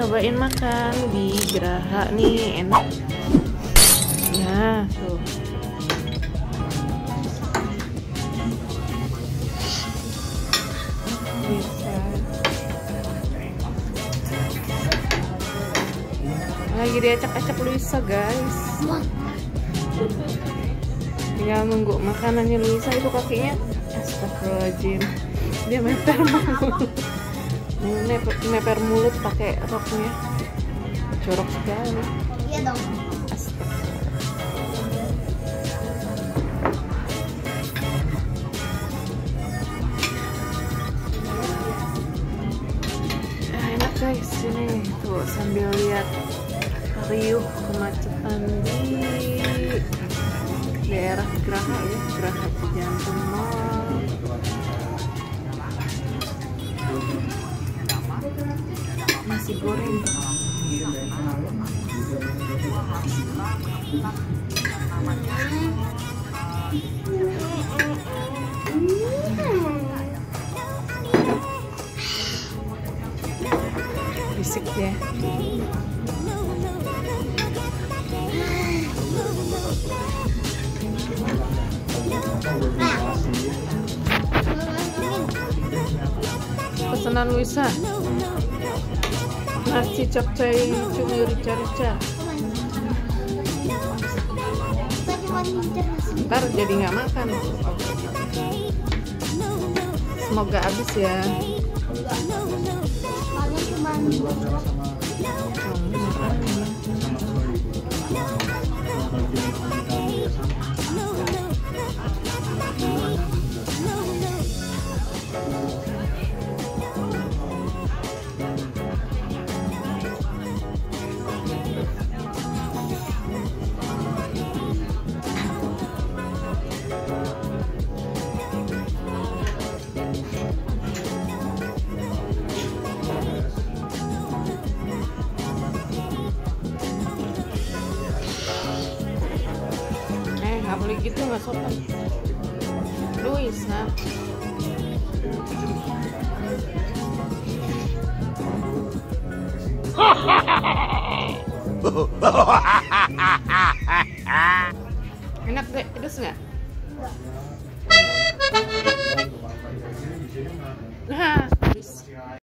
nyobain makan di Geraha nih, enak. Nah, tuh. Bisa. Lagi diacak-acak Luisa, guys. Tinggal nunggu makanannya Luisa. Itu kakinya, astagfirullahaladzim, dia meper mulut. Meper mulut pakai roknya, jorok sekali. Iya dong. Enak guys, ini tuh sambil lihat riuh kemacetan di daerah Geraha ya, Geraha Cijantung Mall. Nasi goreng. Bisik ya. Pesanan Luisa. Nasi capcay cumi rica-rica. Ntar jadi nggak makan. Semoga habis ya. Nggak boleh gitu, nggak sopan. Luisa. Enak deh, pedes nggak? Nah, habis.